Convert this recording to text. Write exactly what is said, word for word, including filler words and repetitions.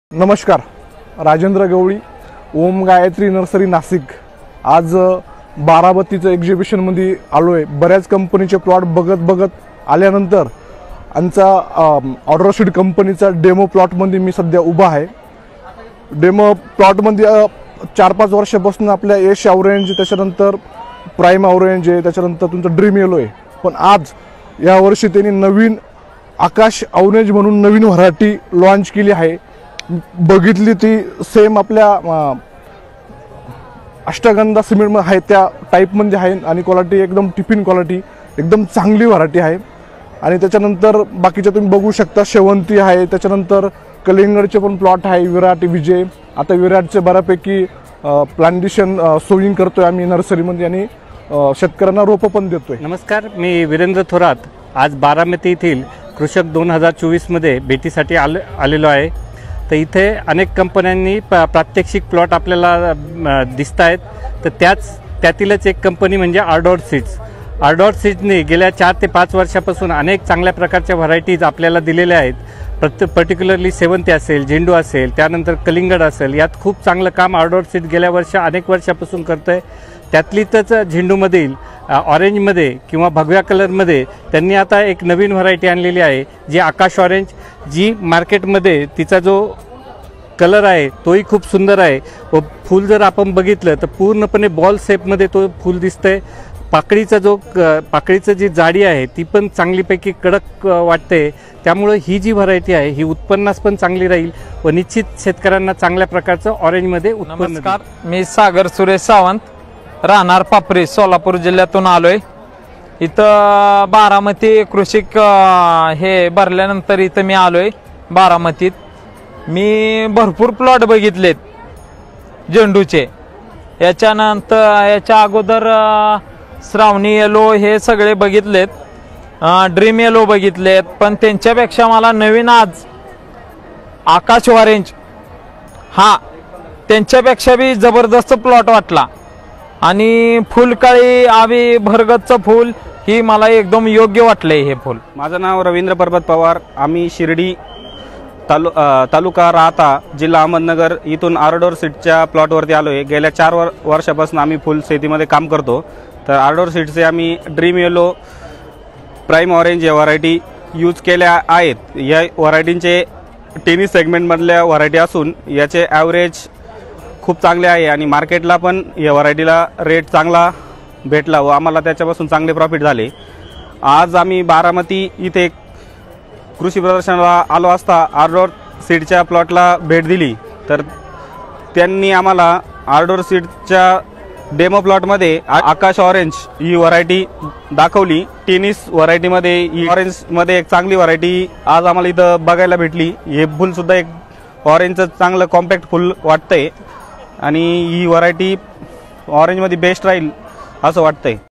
नमस्कार, राजेंद्र गवळी, ओम गायत्री नर्सरी नाशिक। आज बारामतीचं एक्झिबिशन मध्ये आलोय। बऱ्याच कंपनीचे प्लॉट बघत बघत आल्यानंतर आमचा ऑर्डर सीड कंपनीचा डेमो प्लॉट मध्ये मी सध्या उभा आहे। डेमो प्लॉट मध्ये चार पाच वर्षापासून आपल्या यश ऑरेंज, त्याच्यानंतर प्राइम ऑरेंज आहे, त्याच्यानंतर तुमचं ड्रीम येलो आहे। पण आज या वर्षी त्यांनी नवीन आकाश ऑरेंज म्हणून नवीन व्हरायटी लॉन्च केली आहे। बघितली ती सेम आपल्या अष्टगंधा सिमेंट मध्ये आहे त्या टाइप मध्ये आहे आणि क्वालिटी एकदम टिफिन क्वालिटी, एकदम चांगली व्हरायटी आहे। आणि त्याच्यानंतर बाकीचे तुम्ही बघू शकता, शेवंती आहे, त्याच्यानंतर कलिंगडचे पण प्लॉट आहे, विराट, विजय। आता विराटचे बऱ्यापैकी प्लांटेशन सोविंग करतोय आम्ही नर्सरीमध्ये आणि शेतकऱ्यांना रोप पण देतोय। नमस्कार, मी वीरेंद्र थोरात आज बारामती येथील कृषक दोन हजार चोवीस मध्ये भेटीसाठी आले आलेलो आहे। तर इथे अनेक कंपन्यांनी प्रात्यक्षिक प्लॉट आपल्याला दिसत आहेत। तर त्याच त्यातीलच एक कंपनी म्हणजे आर्डॉर सीड्स। आर्डॉर सीड्सने गेल्या चार ते पाच वर्षापासून अनेक चांगल्या प्रकारच्या व्हरायटीज आपल्याला दिलेल्या आहेत। प्रत्येक पर्टिक्युलरली सेवंती असेल, झेंडू असेल, त्यानंतर कलिंगड असेल, यात खूप चांगलं काम आर्डॉर सीड्स गेल्या वर्ष अनेक वर्षापासून करतोय। त्यातलीच झेंडूमधील ऑरेंजमध्ये किंवा भगव्या कलरमध्ये त्यांनी आता एक नवीन व्हरायटी आणलेली आहे, जी आकाश ऑरेंज, जी मार्केटमध्ये तिचा जो कलर आहे तोही खूप सुंदर आहे। व फूल जर आपण बघितलं तर पूर्णपणे बॉल शेपमध्ये तो फूल दिसतंय। पाकळीचा जो पाकळीचं जी जाडी आहे ती पण चांगलीपैकी कडक वाटते। त्यामुळे ही जी व्हरायटी आहे ही उत्पन्नास पण चांगली राहील व निश्चित शेतकऱ्यांना चांगल्या प्रकारचं ऑरेंजमध्ये उत्पन्न। नमस्कार, मी सागर सुरेश सावंत, राहणार पापरी, सोलापूर जिल्ह्यातून आलोय। इथं बारामती कृषिक हे भरल्यानंतर इथं मी आलोय बारामतीत। मी भरपूर प्लॉट बघितलेत झेंडूचे। याच्यानंतर याच्या अगोदर श्रावणी येलो हे सगळे बघितलेत, ड्रीम येलो बघितलेत, पण त्यांच्यापेक्षा मला नवीन आज आकाश ऑरेंज हा त्यांच्यापेक्षा बी जबरदस्त प्लॉट वाटला। आणि फुलकाळी आवी भरगतचं फूल ही मला एकदम योग्य वाटले हे फूल। माझं नाव रवींद्र पर्वत पवार, आम्ही शिर्डी तालु तालुका राहता, जिल्हा अहमदनगर इथून आर्डॉर सीडच्या प्लॉटवरती आलो आहे। गेल्या चार वर वर्षापासून आम्ही फुल शेतीमध्ये काम करतो। तर आर्डॉर सीडचे आम्ही ड्रीम येलो, प्राइम ऑरेंज या व्हरायटी यूज केल्या आहेत। या व्हरायटींचे टेनिस सेगमेंटमधल्या व्हरायटी असून याचे ॲव्हरेज खूप चांगले आहे आणि मार्केटला पण या व्हरायटीला रेट चांगला भेटला व आम्हाला त्याच्यापासून चांगले प्रॉफिट झाले। आज आम्ही बारामती इथे कृषी प्रदर्शनाला आलो असता आर्डॉर सीडच्या प्लॉटला भेट दिली। तर त्यांनी आम्हाला आर्डॉर सीडच्या डेमो प्लॉटमध्ये आकाश ऑरेंज ही व्हरायटी दाखवली। टेनिस व्हरायटीमध्ये ही ऑरेंजमध्ये एक चांगली व्हरायटी आज आम्हाला इथं बघायला भेटली। हे फुलसुद्धा एक ऑरेंजचं चांगलं कॉम्पॅक्ट फुल वाटतंय आणि ही व्हरायटी ऑरेंजमध्ये बेस्ट राहील असं वाटतंय।